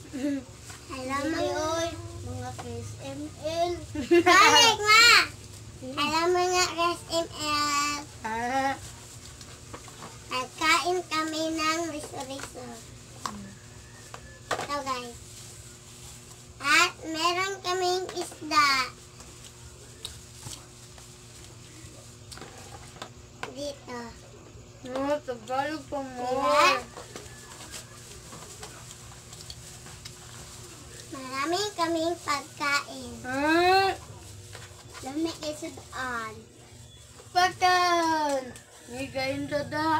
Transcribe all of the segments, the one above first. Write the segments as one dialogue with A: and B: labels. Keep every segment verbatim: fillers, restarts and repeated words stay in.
A: Alam mo yun, mga K S M L.
B: Balik ma! Alam mo nga, K S M L.
A: Ah,
B: Nagkain kami ng riso-riso. Ito guys. At meron kaming isda. Dito.
A: no, Tagalog pa mo.
B: Diba? Marami kaming pagkain.
A: Ah,
B: Lami isudan.
A: pakan. Higayin dada.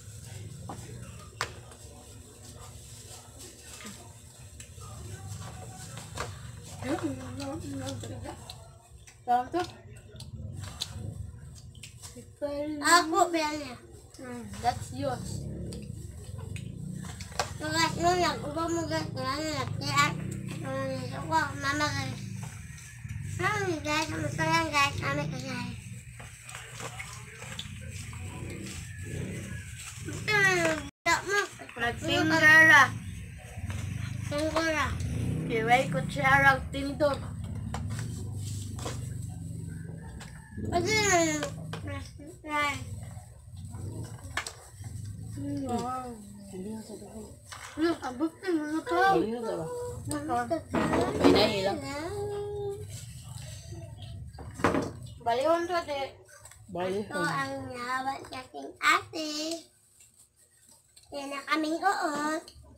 A: Tama to?
B: Ako, bilang niya.
A: Mm, that's yours.
B: Tugas mo, nag-uba mo guys. Kaya nag-tiyak. Nandito ko, mama guys. Mami guys, kamusta lang guys? Kami ka guys. Ito na, nag-tiyak mo.
A: Nagsingara.
B: Tungkura.
A: Kiway ko siya tindog.
B: Pwede na yung rice.
A: Wow. Ano, abot na mo to.
C: Pinahilang.
A: Baliwan to, de.
C: Balik.
B: Ito ang nawat sa aking ate. Yan na kaming uot.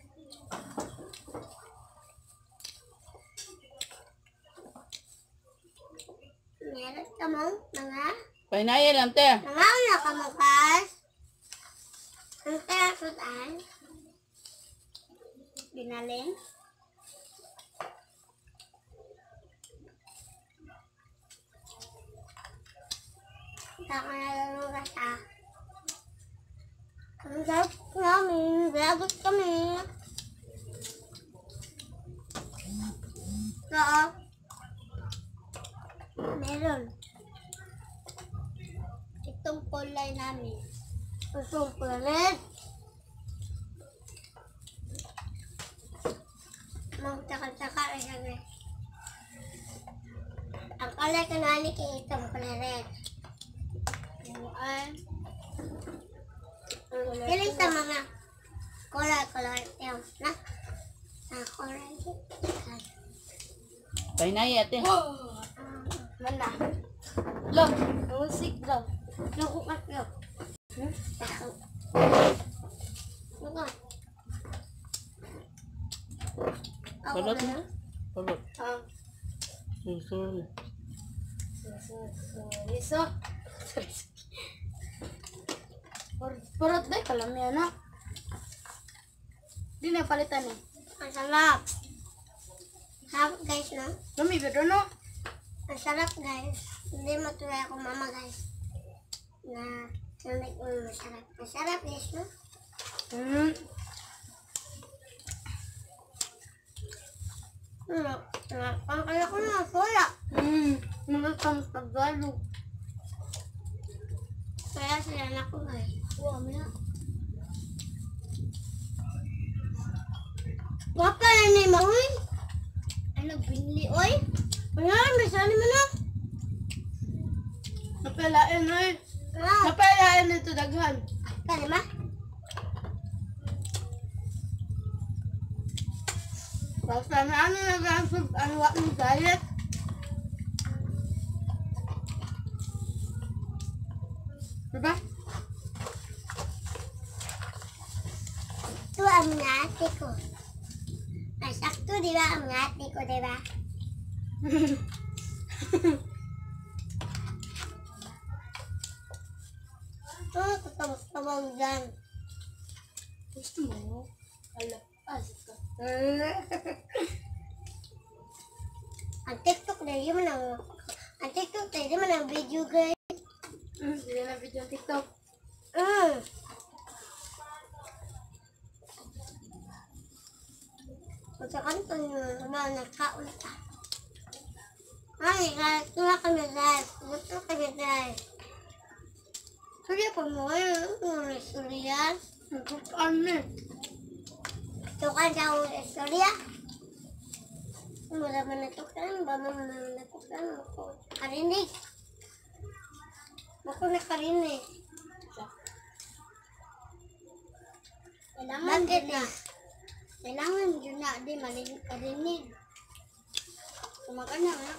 B: Meron ka mong mga
C: Pinahilang, te.
B: mga una ka mong kas. Ang terasutan. Binaling. Taka na lang ang rasa. Ang sarap namin. Vlogos kami. Oo. Meron. Itong kulay namin. Itong kulay. Magtaka-taka rin kami. Ang kulay ko nani kay itong kulay. Yung ay. Piling sa mga kulay-kulay. Yung na. Ang kulay.
C: Pinahi, ate.
A: Mana? Look, musik daw.
B: Nakukat ko. Ako. Ako. Ako
C: Balot
B: na.
C: mo. Balot.
A: Um,
C: Susul.
A: Iso. Perut deh kalau mi anak. Di na palitan eh.
B: Ang sarap. Sarap guys, no?
A: Lumi bedo no.
B: Ang sarap guys. Hindi matuloy ako mama guys. Na sabi ko masarap. Ang sarap guys, no?
A: Hmm.
B: Ano? Ang kaya ko na soya.
A: Hmm. Menurut Tagalog.
B: Kaya sila na ko guys.
A: Wah, mina.
B: Wapa na ni Mahoy.
A: Ano binli oy?
B: Ayan, may sali mo na.
A: Napelain oy.
B: Ah,
A: Napelain ito daghan.
B: kaya ma?
A: Basta na ano nag-answer ano wa mo diet. Diba?
B: Ito ang ngati ko. Ay, sakto di ba ang ngati ko, di ba? Ito, tutawag dyan.
A: Gusto mo? Alapas ka.
B: Ang TikTok na yun man ang... Ang TikTok na yun man ang video guys.
A: Hmm, sila na video TikTok.
B: Mm. Kung sa kanto nyo, naman nagkaon ka. Ay, guys, tuwa kami guys. Gusto kami guys. Sabi po mo, yung istorya.
A: Nagkukaan na.
B: Ito ka sa istorya. Mura man na ito kan, ba mo na na ito kan, ako. Karinig. Ako na karinig.
A: Kailangan
B: Bakit
A: yun na.
B: na?
A: Kailangan yun na. Di marinig karinig. Kumaka na nga.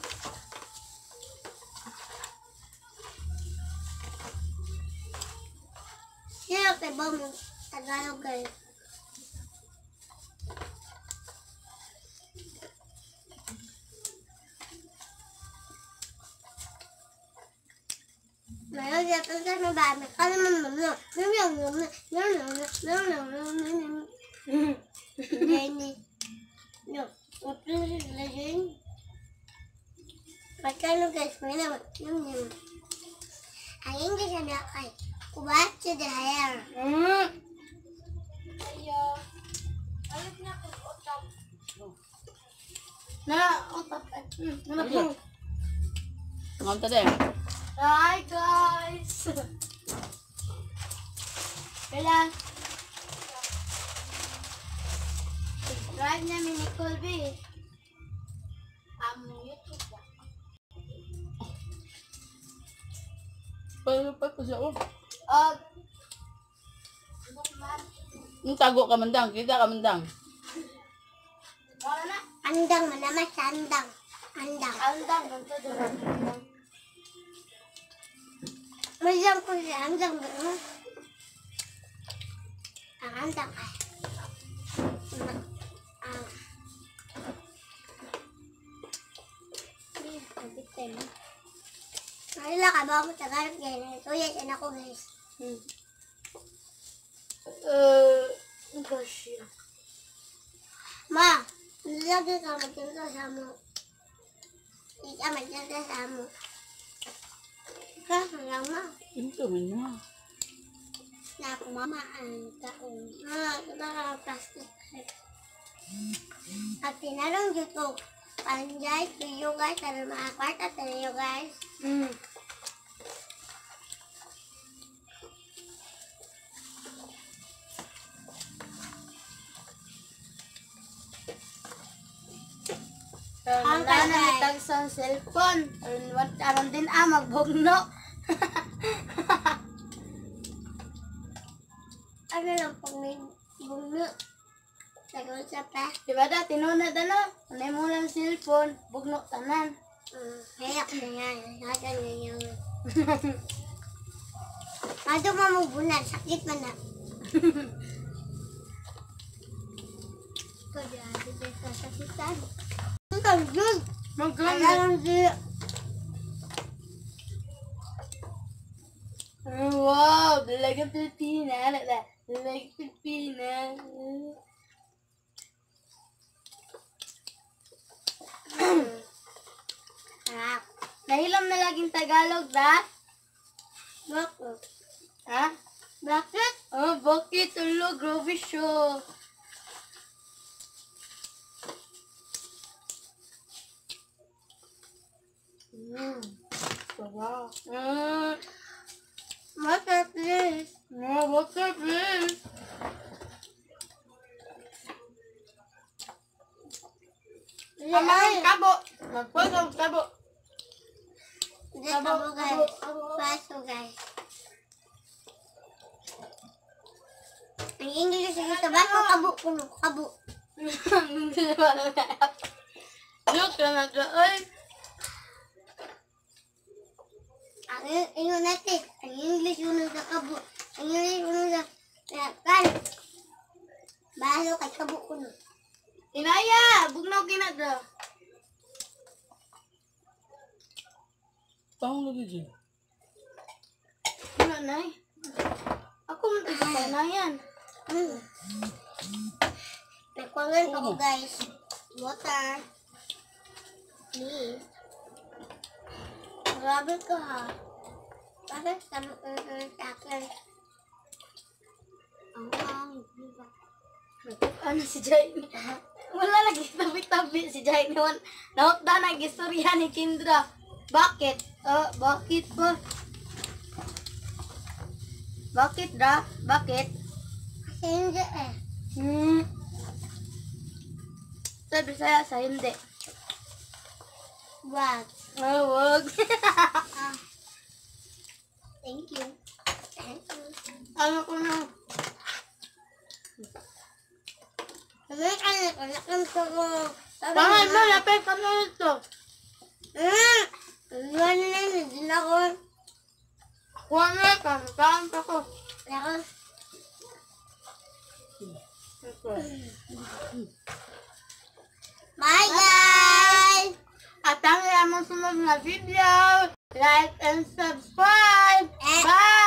B: Sino kay ba mo? Tagalog kayo. Mayroon dito sa nabami. Kala mo mo mo. Nung yung yung yung yung yung yung yung yung Jenny. No. What is it, legend? Pagkano guys, may naman. Yung yung. Ang English na kay. What's the hair?
C: Mm.
A: Ayo. Alit na ako. Otap. Na, otap. Hmm, ano po?
C: Ngonta din.
A: Hi guys! Kailan? Subscribe namin ni Colby. Ang YouTube ba?
C: Paano pa ko siya? Oh.
A: Og. Bukman.
C: Yung tago ka mandang. Kita ka mandang.
A: Wala na.
B: Andang manamas, andang. Andang.
A: Andang. Ganito doon.
B: Masang ko siya, andang ba? Ang andang ay. Ang.
A: Kapitin.
B: Malila ka ba ako sa garap ganyan? So yes, yan ako guys.
A: Hmm. Uh, gosh.
B: Ma, lagi ka magtinto sa mo. Hindi ka magtinto sa mo. Kaso lang ma.
C: Ito man na.
B: Na ako mama ang taong. Ah, ito ka plastic. At tinanong dito, panjay to you guys, ano mga kwarta to you guys.
A: Hmm.
B: Ang
A: Wala na
B: tagay.
A: itag sa cellphone. Aron wat aron din ah magbugno.
B: Ano lang pag may bunga. Sagot sa pa.
A: Di ba da tinunad ano? Anay mo lang cellphone, bugno tanan.
B: Uh, Hayak na yan. Nasa na yan. Mado mamubunan. Sakit man na.
A: Ko di ati sa sakitan.
B: Ang tanggol.
A: Magkano?
B: Alam si...
A: Wow, dalagang Pilipina. Dalagang Pilipina.
B: Harap.
A: Nahilam na laging Tagalog, da?
B: Bakit?
A: Ha?
B: Bakit?
A: Oh, bakit? Ulo, grabe siya.
C: Mm. Sarap.
A: Mm.
B: Water please.
A: Oh, water, please. Tama ng kabo. Magpag ang kabo.
B: Hindi
A: Kabo,
B: kabo
A: kabo,
B: guys.
A: kabo.
B: Paso guys. Ang English sa ito ba? Kabo kuno. Kabo.
A: Joke lang ako. Ay,
B: Ang inyo natin. Ang English yun sa kabo. Ang English yun sa... Kan. Balo kay kabo kuno.
A: inaya. Bugnaw kinadra.
C: Pahong lagi dyan.
A: Ano, nay? Ako mo ito na yan.
B: Hmm. Nagkwangan ko guys. Water. Please. Grabe ka ha. Bakit sama ko ng takin? Ang hangin.
A: Ano si Jaime? Wala lagi tabi-tabi si Jaime. Naot na nag-istorya ni Kindra. Bakit? Ah, bakit po? Bakit da? Bakit?
B: Kasi hindi eh.
A: Hmm. Sa Bisaya sa hindi.
B: What?
A: Oh, wag.
B: Thank you. Thank you.
A: Ano ko na?
B: Sabi ka na, anak ko ko.
A: Tama ba? Lapit ka na ito.
B: Hmm. Ano na yun? Hindi na ako.
A: Kuha na ka. Saan ka ko?
B: Ako. Bye guys!
A: At ang among sunod na video. Like and subscribe.
B: Eh.
A: Bye!